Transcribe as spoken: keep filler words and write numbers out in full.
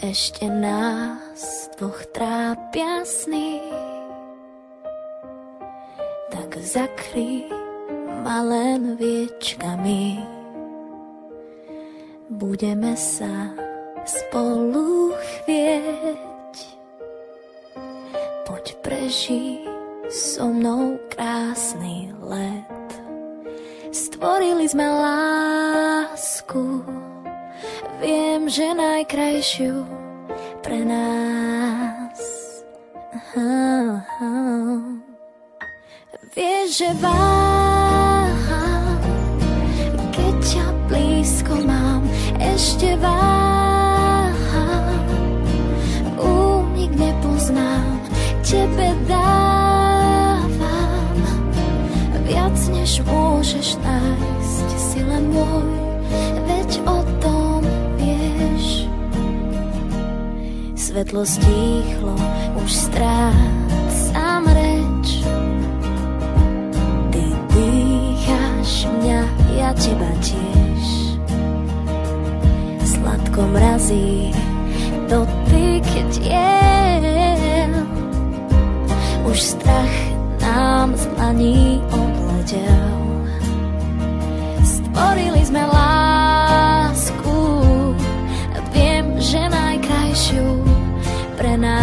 ešte nás dvoch trápia sny. Tak zakry ma len viečkami, budeme sa spolu chvieť. Poď prežij so mnou krásny let. Stvorili sme lásku, viem, že najkrajšiu pre nás. Aha, aha. Vieš, že váham, keď ťa blízko mám, ešte váham, únik nepoznám, tebe dávam viac, než môžeš nájsť, si len môj, veď o tom vieš. Svetlo stíchlo, už strácam reč, ty dýcháš mňa, ja teba tiež. Sladko mrazí dotyk tiel, už strach nám z dlaní odletel. Stvorili sme lásku, viem, že najkrajšiu pre nás.